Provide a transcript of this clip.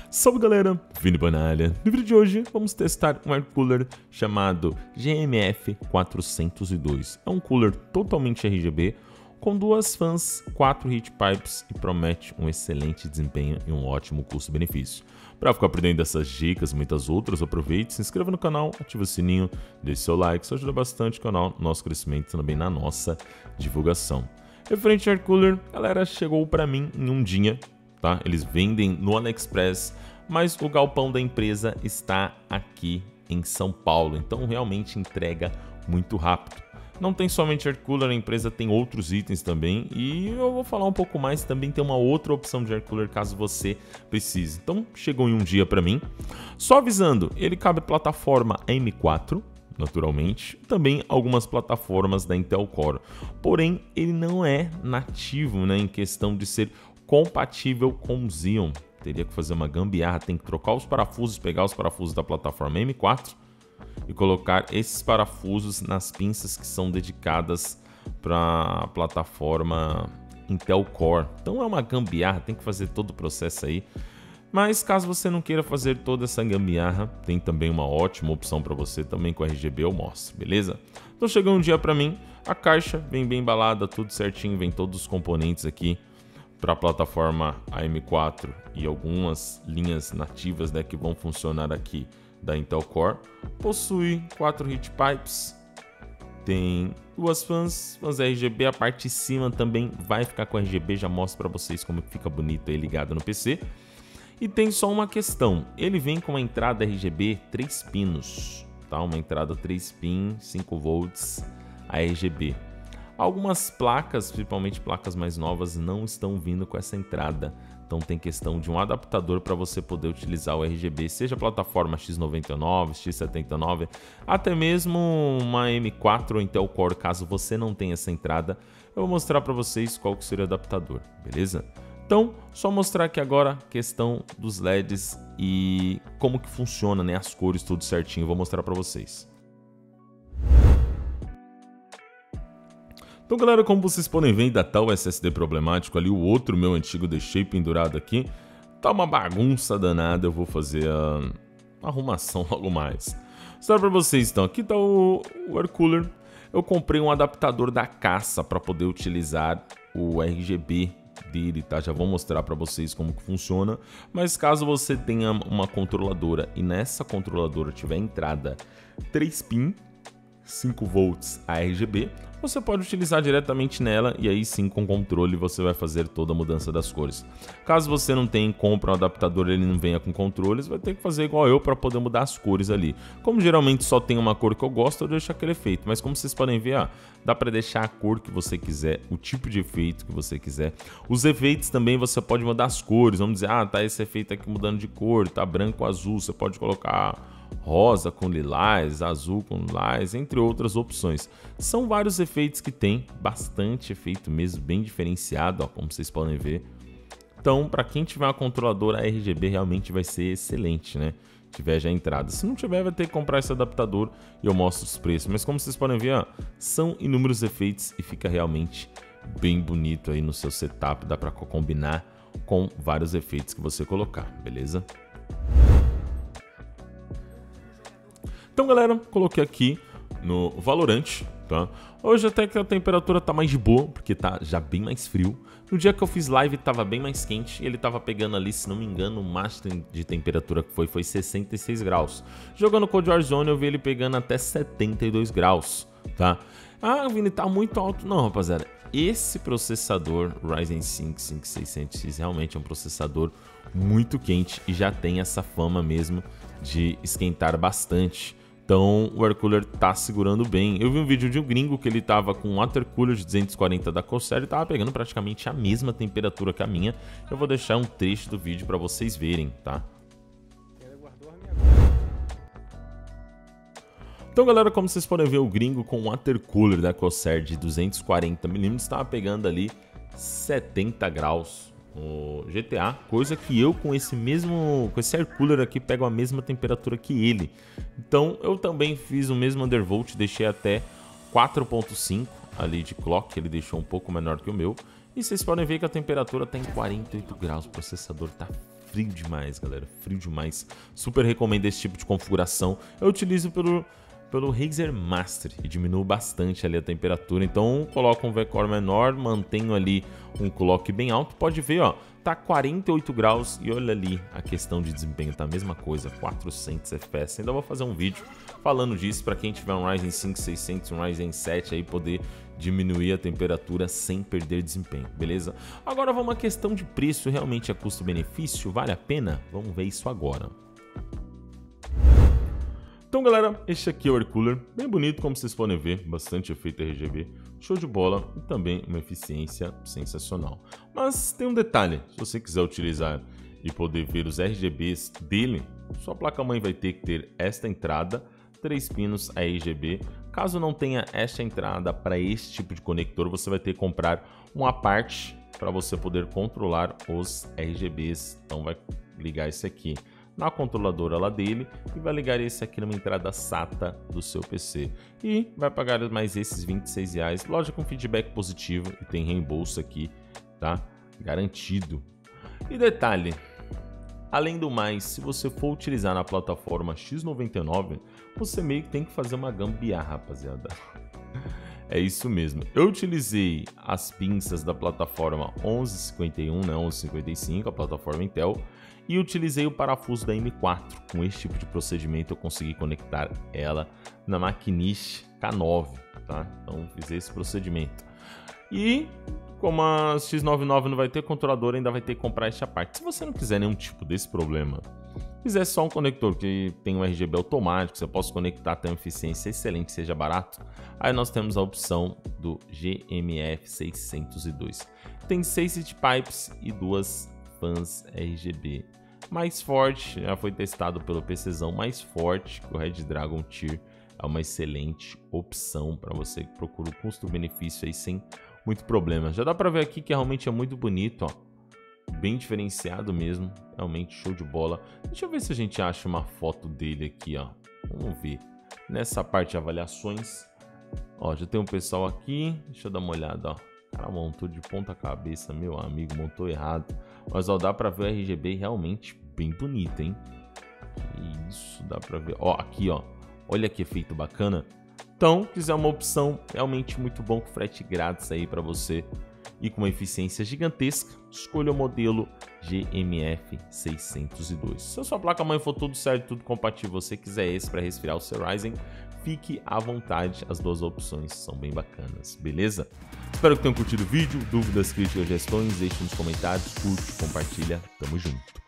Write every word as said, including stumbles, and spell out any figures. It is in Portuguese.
Salve galera, Vini Banalha. No vídeo de hoje vamos testar um air cooler chamado G M F quatrocentos e dois. É um cooler totalmente R G B, com duas fãs, quatro heat pipes e promete um excelente desempenho e um ótimo custo-benefício. Para ficar aprendendo dessas dicas e muitas outras, aproveite, se inscreva no canal, ative o sininho, deixe seu like, isso ajuda bastante o canal, no nosso crescimento e também na nossa divulgação. Referente ao air cooler, galera, chegou para mim em um dia. Tá? Eles vendem no AliExpress, mas o galpão da empresa está aqui em São Paulo, então realmente entrega muito rápido. Não tem somente air cooler, a empresa tem outros itens também e eu vou falar um pouco mais, também tem uma outra opção de air cooler caso você precise. Então chegou em um dia para mim. Só avisando, ele cabe plataforma M quatro, naturalmente, também algumas plataformas da Intel Core, porém ele não é nativo, né, em questão de ser compatível com Xeon. Teria que fazer uma gambiarra, tem que trocar os parafusos, pegar os parafusos da plataforma M quatro e colocar esses parafusos nas pinças que são dedicadas para a plataforma Intel Core. Então é uma gambiarra, tem que fazer todo o processo aí. Mas caso você não queira fazer toda essa gambiarra, tem também uma ótima opção para você também com R G B, eu mostro, beleza? Então chegou um dia para mim, a caixa vem bem embalada, tudo certinho, vem todos os componentes aqui para a plataforma A M quatro e algumas linhas nativas, né, que vão funcionar aqui da Intel Core. Possui quatro heat pipes, tem duas fãs, fãs R G B, a parte de cima também vai ficar com R G B, já mostro para vocês como fica bonito aí ligado no P C. E tem só uma questão, ele vem com uma entrada R G B três pinos, tá? Uma entrada três pin, cinco volts a R G B. Algumas placas, principalmente placas mais novas, não estão vindo com essa entrada. Então tem questão de um adaptador para você poder utilizar o R G B, seja a plataforma X noventa e nove, X setenta e nove, até mesmo uma M quatro ou Intel Core, caso você não tenha essa entrada. Eu vou mostrar para vocês qual que seria o adaptador, beleza? Então, só mostrar aqui agora a questão dos L E Ds e como que funciona, né, as cores, tudo certinho. Vou mostrar para vocês. Então galera, como vocês podem ver, ainda tá o S S D problemático ali, o outro meu antigo deixei pendurado aqui. Tá uma bagunça danada, eu vou fazer a arrumação logo mais. Só para vocês então, aqui tá o, o air cooler. Eu comprei um adaptador da caça para poder utilizar o R G B dele, tá? Já vou mostrar para vocês como que funciona. Mas caso você tenha uma controladora e nessa controladora tiver entrada três pin, cinco volts a R G B, você pode utilizar diretamente nela e aí sim com controle você vai fazer toda a mudança das cores. Caso você não tenha, compra um adaptador e ele não venha com controles, vai ter que fazer igual eu para poder mudar as cores ali. Como geralmente só tem uma cor que eu gosto, eu deixo aquele efeito, mas como vocês podem ver, ó, dá para deixar a cor que você quiser, o tipo de efeito que você quiser. Os efeitos também você pode mudar as cores, vamos dizer, ah, tá esse efeito aqui mudando de cor, tá branco, azul, você pode colocar rosa com lilás, azul com lilás, entre outras opções. São vários efeitos que tem, bastante efeito mesmo, bem diferenciado, ó, como vocês podem ver. Então, para quem tiver uma controladora R G B, realmente vai ser excelente, né? Tiver já entrada. Se não tiver, vai ter que comprar esse adaptador e eu mostro os preços. Mas como vocês podem ver, ó, são inúmeros efeitos e fica realmente bem bonito aí no seu setup. Dá para combinar com vários efeitos que você colocar, beleza? Então galera, coloquei aqui no Valorant, tá? Hoje até que a temperatura tá mais de boa, porque tá já bem mais frio. No dia que eu fiz live tava bem mais quente e ele tava pegando ali, se não me engano, o máximo de temperatura que foi, foi sessenta e seis graus. Jogando Cold Warzone eu vi ele pegando até setenta e dois graus, tá? Ah, Vini, tá muito alto. Não, rapaziada, esse processador Ryzen cinco cinco mil e seiscentos X realmente é um processador muito quente e já tem essa fama mesmo de esquentar bastante. Então o air cooler tá segurando bem. Eu vi um vídeo de um gringo que ele tava com um water cooler de duzentos e quarenta da Corsair e tava pegando praticamente a mesma temperatura que a minha. Eu vou deixar um trecho do vídeo para vocês verem, tá? Então galera, como vocês podem ver, o gringo com um water cooler da Corsair de duzentos e quarenta milímetros tava pegando ali setenta graus no G T A, coisa que eu com esse mesmo, com esse air cooler aqui pego a mesma temperatura que ele. Então eu também fiz o mesmo undervolt, deixei até quatro ponto cinco ali de clock, ele deixou um pouco menor que o meu. E vocês podem ver que a temperatura está em quarenta e oito graus, o processador está frio demais, galera, frio demais. Super recomendo esse tipo de configuração. Eu utilizo pelo, pelo Razer Master e diminuo bastante ali a temperatura. Então coloco um V-Core menor, mantenho ali um clock bem alto. Pode ver, ó, tá quarenta e oito graus e olha ali a questão de desempenho, tá a mesma coisa, quatrocentos F P S. Ainda vou fazer um vídeo falando disso para quem tiver um Ryzen cinco seiscentos, um Ryzen sete aí poder diminuir a temperatura sem perder desempenho, beleza? Agora vamos à questão de preço, realmente é custo-benefício? Vale a pena? Vamos ver isso agora. Então galera, este aqui é o Air Cooler, bem bonito como vocês podem ver, bastante efeito R G B, show de bola e também uma eficiência sensacional. Mas tem um detalhe, se você quiser utilizar e poder ver os R G Bs dele, sua placa-mãe vai ter que ter esta entrada, três pinos a R G B. Caso não tenha esta entrada para esse tipo de conector, você vai ter que comprar uma parte para você poder controlar os R G Bs. Então vai ligar esse aqui na controladora lá dele e vai ligar esse aqui numa entrada SATA do seu P C. E vai pagar mais esses vinte e seis reais, loja com feedback positivo e tem reembolso aqui, tá? Garantido. E detalhe, além do mais, se você for utilizar na plataforma X noventa e nove, você meio que tem que fazer uma gambiarra, rapaziada. É isso mesmo. Eu utilizei as pinças da plataforma onze cinquenta e um, né, onze cinquenta e cinco, a plataforma Intel, e utilizei o parafuso da M quatro. Com esse tipo de procedimento eu consegui conectar ela na maquiniche K nove, tá? Então fiz esse procedimento. E como a X noventa e nove não vai ter controlador, ainda vai ter que comprar esta parte. Se você não quiser nenhum tipo desse problema, quiser só um conector que tem um R G B automático, você possa conectar, tem uma eficiência excelente, seja barato, aí nós temos a opção do G M F seiscentos e dois. Tem seis heat pipes e duas fãs R G B. Mais forte, já foi testado pelo PCzão, mais forte que o Red Dragon Tier. É uma excelente opção para você que procura o custo-benefício aí sem muito problema. Já dá para ver aqui que realmente é muito bonito, ó. Bem diferenciado mesmo, realmente show de bola. Deixa eu ver se a gente acha uma foto dele aqui, ó. Vamos ver. Nessa parte de avaliações, ó, já tem um pessoal aqui. Deixa eu dar uma olhada, ó. O cara montou de ponta cabeça, meu amigo, montou errado. Mas ó, dá pra ver o R G B realmente bem bonito, hein? Isso, dá pra ver. Ó, aqui, ó. Olha que efeito bacana. Então, quiser uma opção realmente muito bom, com frete grátis aí pra você e com uma eficiência gigantesca, escolha o modelo G M F seiscentos e dois. Se a sua placa-mãe for tudo certo, tudo compatível, você quiser esse para resfriar o seu Ryzen, fique à vontade, as duas opções são bem bacanas, beleza? Espero que tenham curtido o vídeo, dúvidas, críticas, sugestões, deixe nos comentários, curte, compartilha, tamo junto!